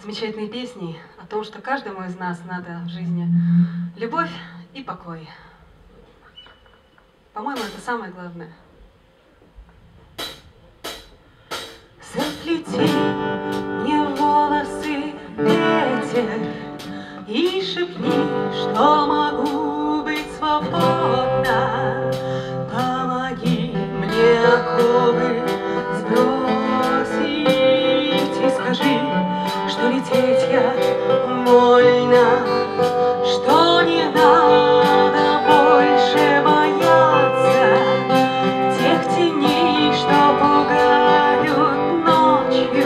замечательные песни о том, что каждому из нас надо в жизни любовь и покой. По-моему, это самое главное. Заплети мне в волосы, ветер, и шепни, что могу быть свободна. Помоги мне оковы сбросить и скажи, что лететь я вольна, что не надо больше бояться тех теней, что пугают ночью,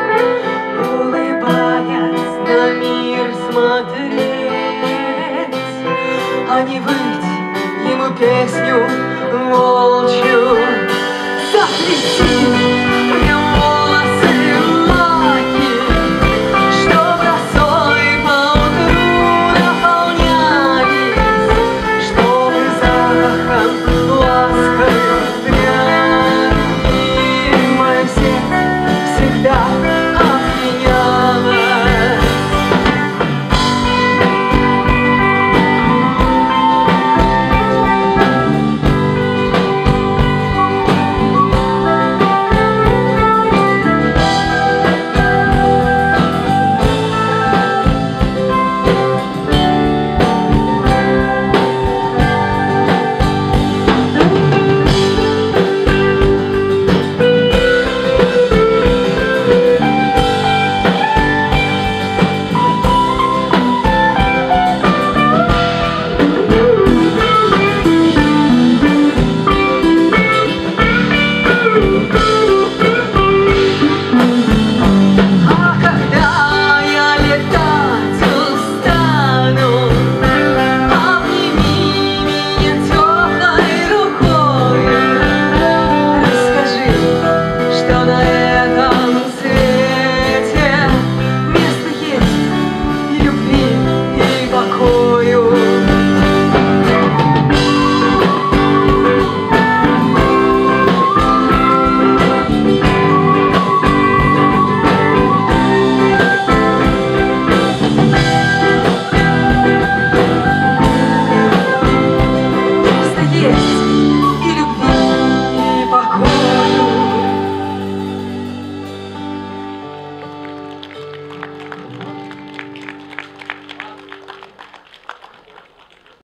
улыбаясь на мир смотреть, а не выть ему песню волчью. Заплети мне волосы маки, чтоб росой поутру наполнялись, чтобы запахом ласковым дряни мое сердце всегда опьянялось. Есть